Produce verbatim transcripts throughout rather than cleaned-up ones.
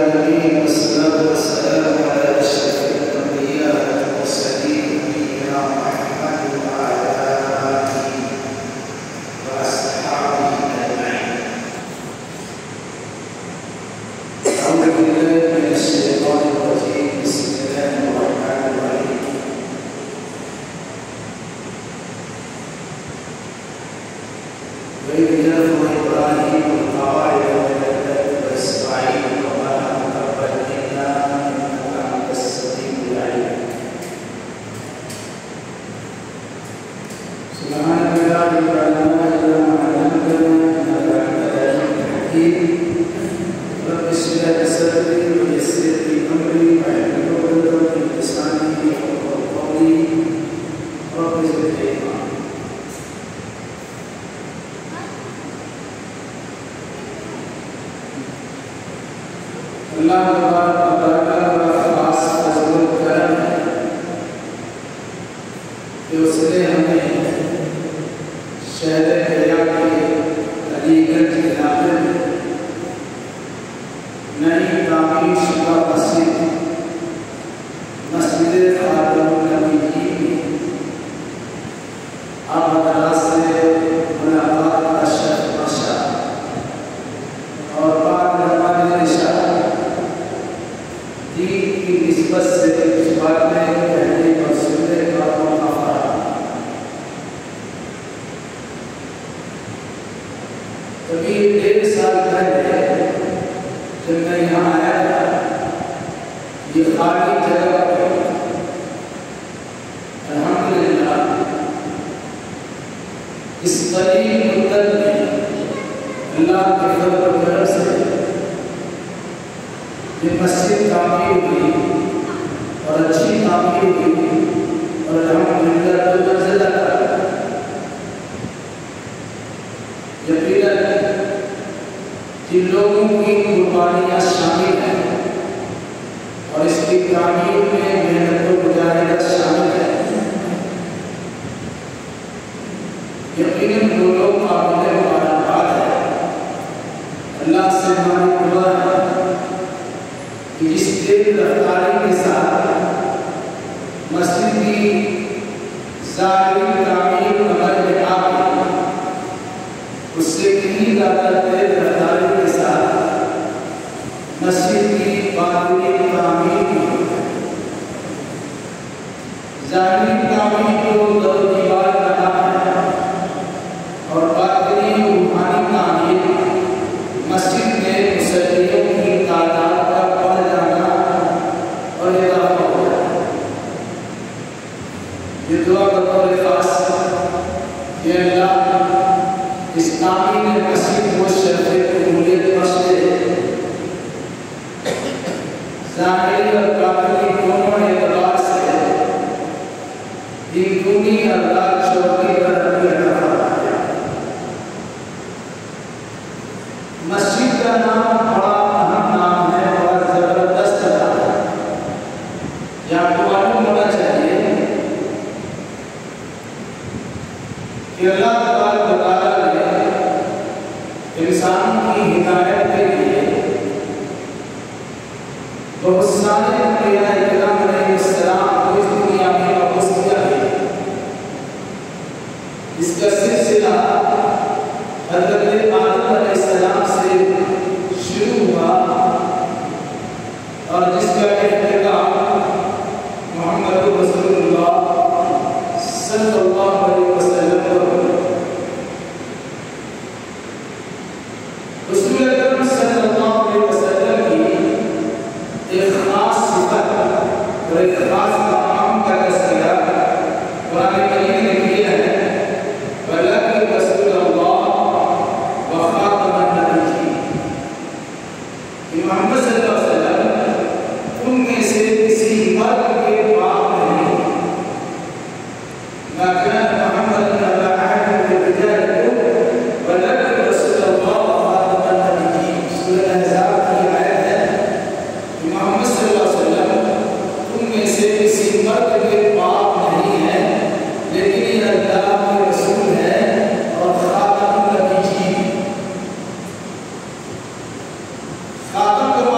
खातम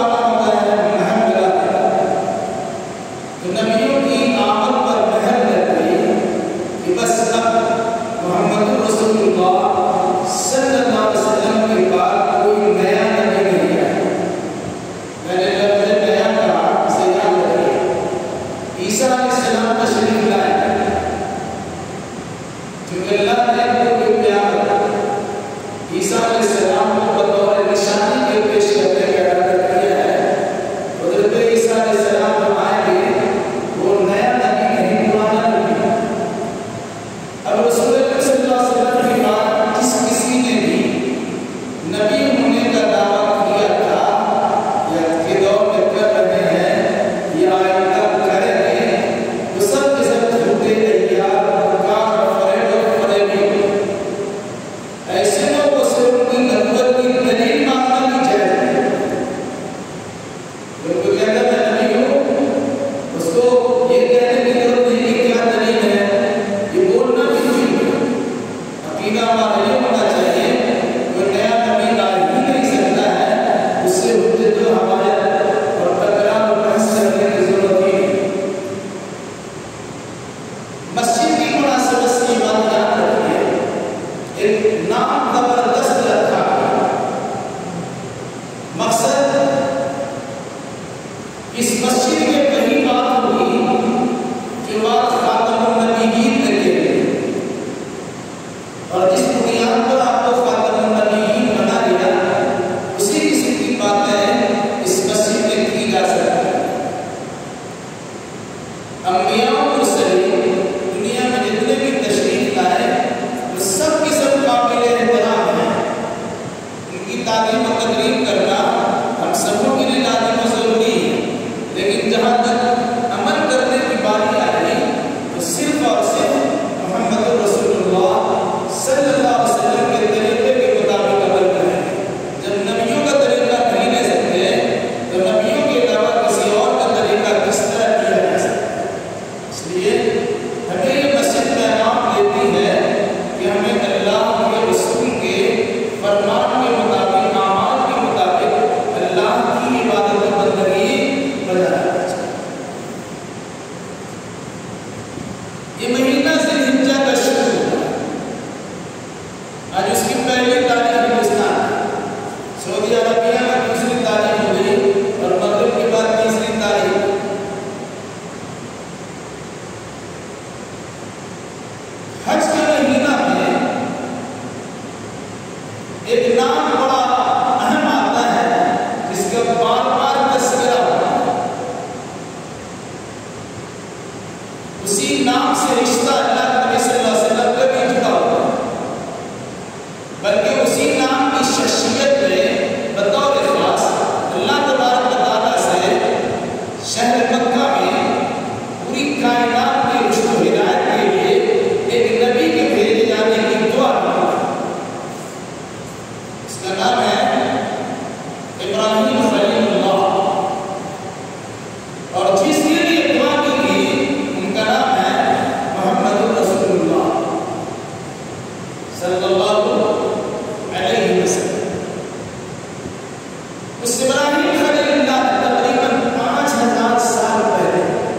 इस मस्जिद में कहीं बात हुई जो बात खातमुन नबीयीन ने की और जिस बुनियाद पर आपको खातमुन नबीयीन बना दिया उसी किस्म की बातें इस मस्जिद में की जा सकती है। अंबिया और मुरसलीन दुनिया में जितने भी तशरीफ लाए वो सब के सब काबिल एहतराम हैं। उनकी तालीम और तकरीम करना हम सबों के लिए लाज़िम और ज़रूरी है, लेकिन जहाँ तक अमल करने की बारी आई तो सिर्फ और सिर्फ मोहम्मद रसूलुल्लाह सल्लल्लाहु अलैहि वसल्लम के तरीके के मुताबिक अमल करें। जब नबियों का तरीका नहीं ले सकते तो नबियों के अलावा किसी और का तरीका किस तरह किया जा सकता है। इसलिए हमें ये मस्जिद पैगाम देती है कि हमें अल्लाह के रसूल के फरमान के मुताबिक आमाल के मुताबिक अल्लाह की इबादत और बंदगी बजाना चाहिए। ये महीना ज़िलहिज्जा का शुरू हुआ। आज उसकी पहली तारीख हिंदुस्तान, सऊदी अरबिया में दूसरी तारीख हो गई और मगरिब के बाद तीसरी तारीख। हज के महीना में एक नाम बड़ा अहम आता है जिसका बार बार तस्करा होता है। उसी नाम से रिश्ता अल्लाह नबी सल्लल्लाहु अलैहि वसल्लम का भी जुड़ा हुआ है, बल्कि उसी नाम की शख्सियत में बतौर खास अल्लाह तबारक व तआला से शहर मक्का में पूरी कायनात की रुश्द व हिदायत के लिए एक नबी के भेजे जाने की दुआ की। इसका नाम है इब्राहीम खलीलुल्लाह और जिसके लिए दुआ की गई उनका नाम है मोहम्मद रसूलुल्लाह सल्लल्लाहु अलैहि वसल्लम। उस इब्राहीम खलीलुल्लाह तकरीबन पाँच हजार साल पहले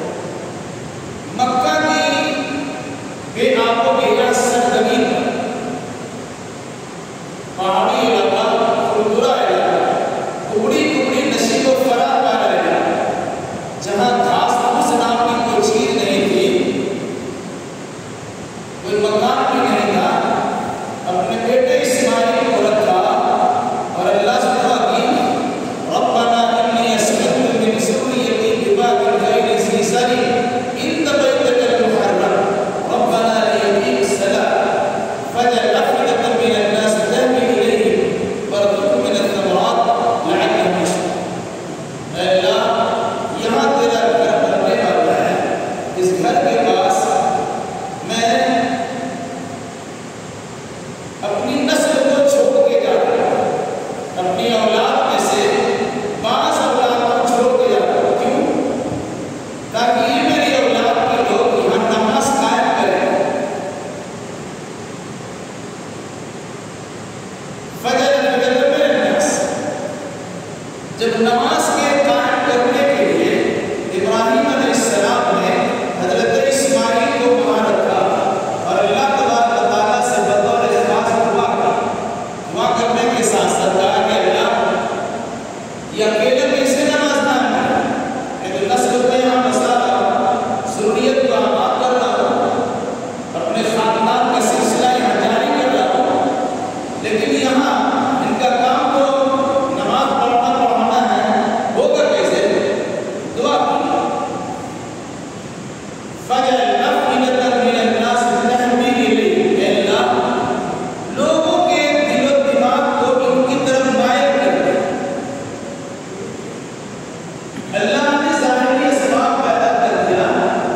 मक्का की बेआबोगेरा सरजमीन पर पहाड़ी इलाका, खुरदुरा इलाका, कुबड़ी कुबड़ी नशीब व फरार वाला इलाका, जहाँ घास फूस नाम की कोई चीज नहीं थी, कोई मकान भी नहीं था, अपने बेटे इस्माइल को रखा और अल्लाह से दुआ की, रब्बना इन्नी अस्कनतु मिन ज़ुर्रिय्यती बिवादिन ग़ैरि ज़ी ज़र'इन इंद बैतिकल मुहर्रम रब्बना लियुक़ीमुस सलात फज'ल अफ़इदतम मिनन नास तहवी इलैहिम वरज़ुक़हुम मिनथ थमरात लअल्लहुम यशकुरून। अल्लाह, यहाँ तेरा घर बनने वाला है, इस घर के पास मैं अपनी नस्ल को छोड़ के जा रहा हूँ, अपनी औलाद में से बास औलाद को छोड़ के जा रहा हूँ। क्यों? ताकि ये मेरी औलाद के लोग यहाँ नमाज कायम करें। फजर अफ़इदतम मिनन नास, जब नमाज के कायम करने के लिए इब्राहीम अलैहिस्सलाम ने हजरत इस्माइल को वहाँ रखा और अल्लाह तबारक व तआला से बतौर खास दुआ की। दुआ करने के साथ साथ कहा कि अल्लाह, ये अकेले कैसे नमाज ना पढ़े, मैं तो नस्ल को यहाँ बसा रहा हूँ, ज़ुर्रियत को आबाद कर रहा हूँ, अपने खानदान का सिलसिला यहाँ जारी कर रहा हूँ, लेकिन यहाँ इनका काम तो नमाज पढ़ना पढ़ाना है, होगा कैसे? दुआ की, फज'ल अफ़इदतम मिनन नास तहवी इलैहिम, अल्लाह, लोगों के दिल और दिमाग को इनकी तरफ मायल कर दे। अल्लाह ने ज़ाहिरी असबाब पैदा कर दिया।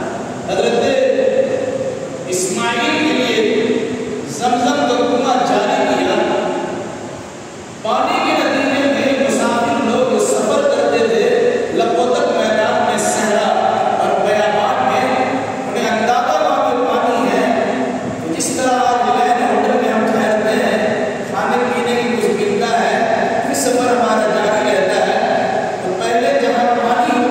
हजरत इस्माइल के लिए ज़मज़म का कुआं जारी किया। पानी के नतीजे में मुसाफिर लोग सफर करते थे लबोतक मैदान में, सहरा और बयाबान में, उन्हें अंदाजा वहाँ पे पानी है। तो जिस तरह आज लैंड होटल में हम ठहरते हैं, खाने पीने की कुछ मिलता है, फिर सफर हमारा जारी रहता है, तो पहले जहाँ पानी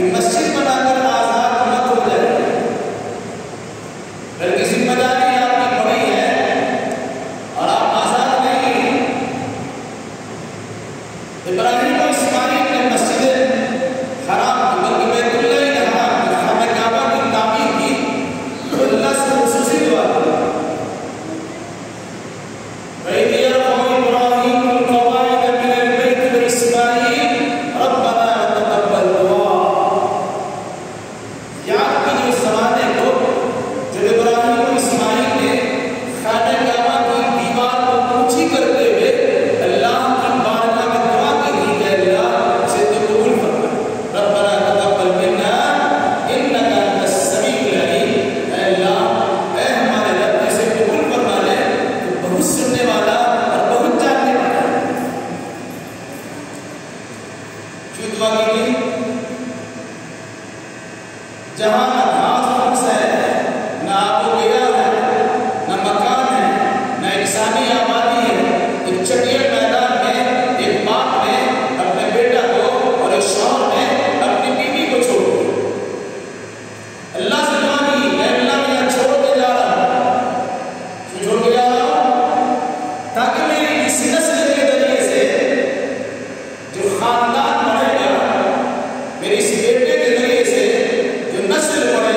कि मस्जिद बनाकर आजाद मत हो जाए, बल्कि जिम्मेदारी आपकी बड़ी है और आप आजाद नहीं हैं। इब्राहिम और इस्माइल ने मस्जिद हराम बल्कि बैतुल्लाह हराम खाना काबा की तामीर की तो अल्लाह से खुसूसी दुआ की। जहां न घास फूस है, न आबोगया है, न मकान है, न इंसानी आबादी है, एक चटियल मैदान में एक बाप ने अपने बेटा को और एक शौहर ने अपनी बीवी को छोड़ दिया। अल्लाह से दुआ की, मैं अल्लाह मैं छोड़ के जा रहा हूं, क्यों छोड़ के जा रहा हूं? ताकि मेरी इस नस्ल के जरिए से जो खानदान बढ़ेगा, मेरे इस बेटे के जरिए से जो नस्ल बढ़ेगा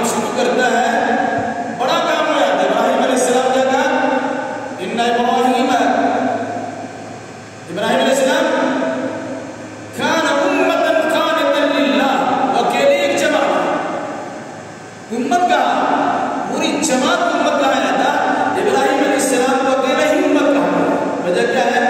काम शुरू करता है, बड़ा काम हो जाता है। इब्राहिम अलैहिस्सलाम क्या कहा? इन्ना इब्राहिम इब्राहिम अलैहिस्सलाम कान उम्मतन कानितन लिल्लाह, अकेले एक जमात उम्मत का पूरी जमात उम्मत कहा जाता, इब्राहिम अलैहिस्सलाम को अकेले ही उम्मत कहा। वजह क्या है?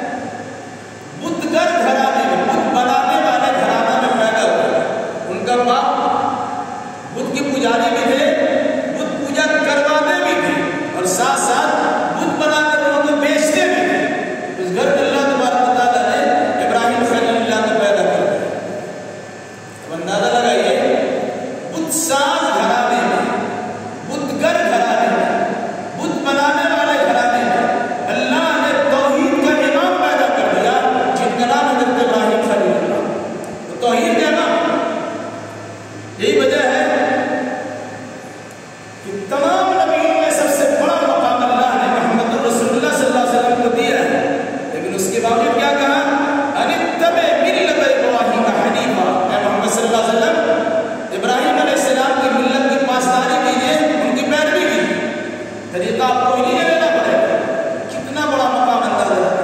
बुतगर घराने में, बुत बनाने वाले घराना में पैदा हुए। उनका बाप बुत के पुजारी भी थे, बुत पूजा करवाते भी थे और साथ साथ बुत बनाकर लोगों को बेचते भी थे। उस घर में अल्लाह तबारक व तआला ने इब्राहिम खलीलुल्लाह को पैदा कर दिया। अब अंदाजा लगाइए, बुत साज घराने में, बुतगर घराने में, बुत बनाने वाले घराने में अल्लाह ने तौहीद का इमाम पैदा कर दिया, जिनका नाम है हज़रत इब्राहिम खलीलुल्लाह। तो तौहीद का इमाम, यही वजह है कि तमाम नबियों में सबसे बड़ा मकाम अल्लाह ने मुहम्मद रसूलुल्लाह सल्लल्लाहु अलैहि वसल्लम को दिया है। लेकिन उसके बावजूद क्या कहा? अनित्तबि मिल्लत इब्राहिम हनीफा, ऐ मोहम्मद सल्लल्लाहु अलैहि वसल्लम इब्राहिम अलैहिस्सलाम की मिल्लत की पासदारी कीजिए, उनकी पैरवी कीजिए। तरीका आपको ही नहीं लेना पड़ेगा। कितना बड़ा मकाम अंदाजा है।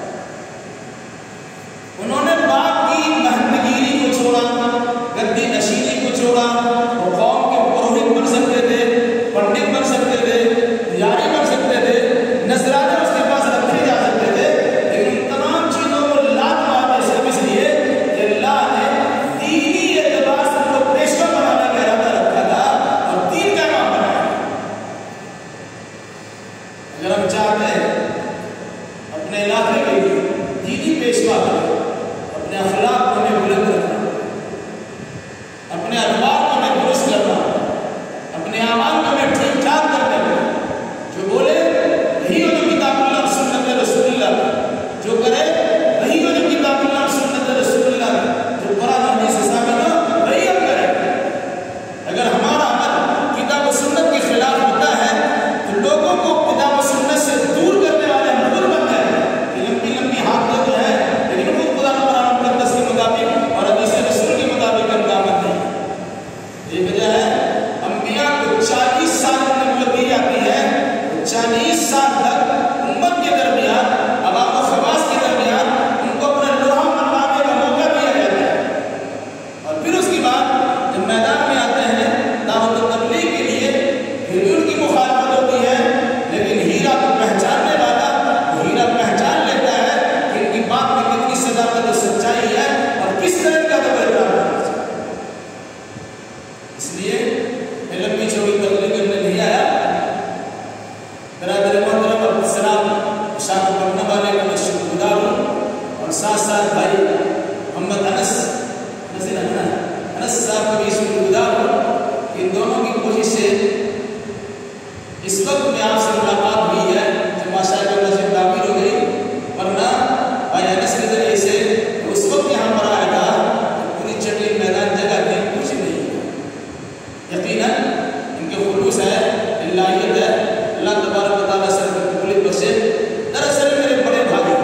उन्होंने बाप की महंतगिरी को छोड़ा, गद्दी नशीनी को छोड़ा। वो कौम के पुरोहित बन सकते थे, पंडित बन सकते थे, यारी बन सकते थे, नजराने उसके पास रखे जा सकते थे, लेकिन उन तमाम चीजों को लात मारने सिर्फ इसलिए कि अल्लाह ने दीनी एतबार से उनको पेशवा बनाने का इरादा रखा था और दीन का इमाम बनाया। अगर हम चाहते हैं अपने इलाके के लिए दीनी पेशवा करें, अपने अखलाक को हमें बुलंद रखना, अपने अखबार को हमें दुरुस्त करना, अपने आमाल को हमें ठीक ठाक करने को, जो बोले वही वाली किताबुल्लाह सुन्नत रसूलुल्लाह, जो करे वही वाली किताबुल्लाह सुन्नत रसूलुल्लाह, जो कुरान हदीस से साबित हो वही हम करें। अगर हमारा अमल किताब और सुन्नत के खिलाफ होता है तो लोगों को किताब और सुन्नत से दूर करने वाले हम खुद बन जाएंगे। लंबी लंबी हाथ तो है, लेकिन खुद खुदा कुरान मुक़द्दस के मुताबिक और हदीस रसूल के मुताबिक हम काम नहीं। ये वजह है अंबिया को चालीस साल की नबूवत दी जाती है, चालीस साल तक उम्मत के दरमियान, अवाम और खवास के दरमियान उनको अपना लोहा मनवाने का मौका दिया जाता है। और फिर उसके बाद जब मैदान में आते हैं दावत और तबलीग के लिए, फिर भी उनकी मुखालफत होती है, लेकिन हीरा को पहचानने वाला वो हीरा पहचान लेता है कि इनकी बात में कितनी सदाकत और सच्चाई है और किस तरह का अदब एहतराम है। इसलिए मैं लंबी चौड़ी तबलीग करने नहीं आया। बरादर मोहतरम और सलाम शाह पढ़ने वाले का मैं शुक्रगुजार हूँ और साथ साथ भाई मोहम्मद अनस नसीर अनस साहब का भी शुक्रगुजार हूँ। इन दोनों की कोशिश से इस वक्त में आपसे मुलाकात हुई है जो माशाअल्लाह से तामीर हो गई, वरना भाई अनस के जरिए से उस वक्त यहाँ पर आया था पूरी चटली मैदान जगह थी, कुछ नहीं। यकीनन इनके खुलूस है, इल्लाहियत है, अल्लाह तबारक व तआला से कबूलियत बख्शे। दरअसल मेरे बड़े भाई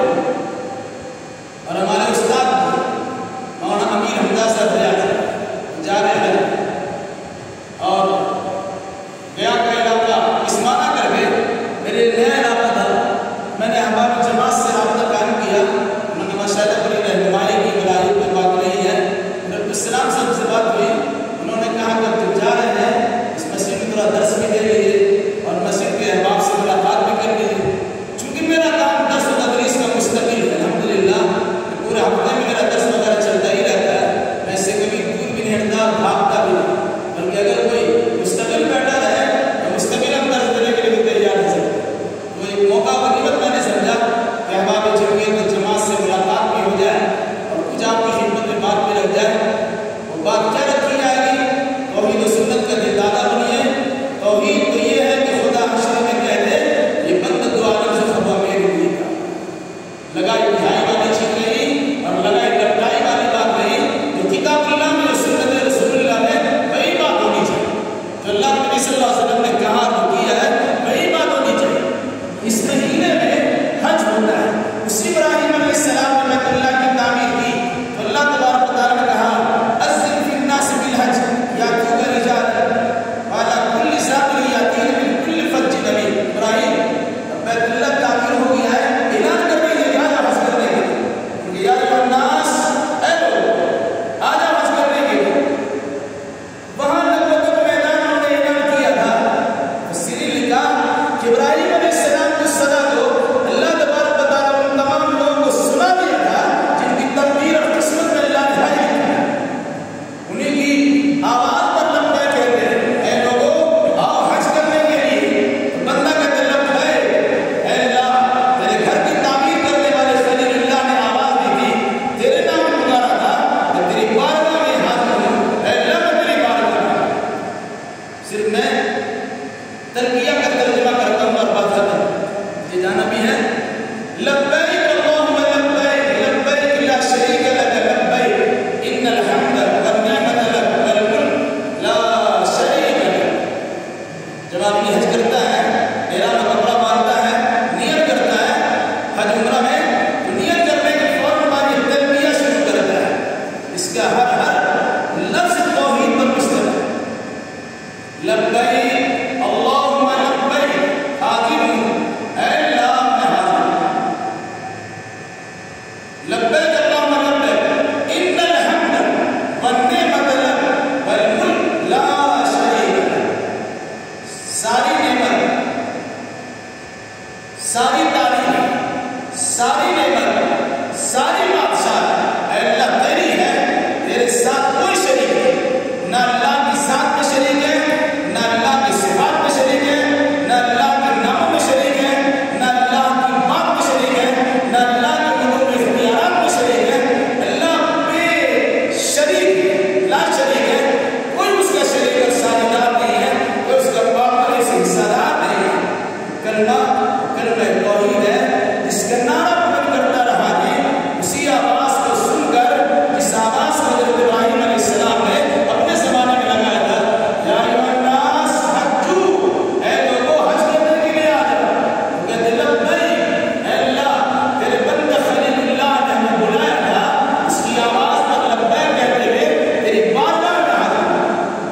और हमारे उस्ताद मौलाना अमीर हमदा साहब जा रहे हैं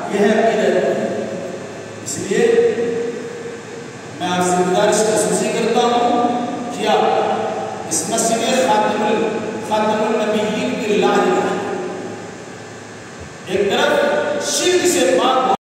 यह है अकीदत। इसलिए मैं आपसे गुजारिश महसूसी करता हूँ कि आप इस मस्जिद खातिमुल खातिमुल नबीय्यीन की लाज एक तरफ शिर्क से पाक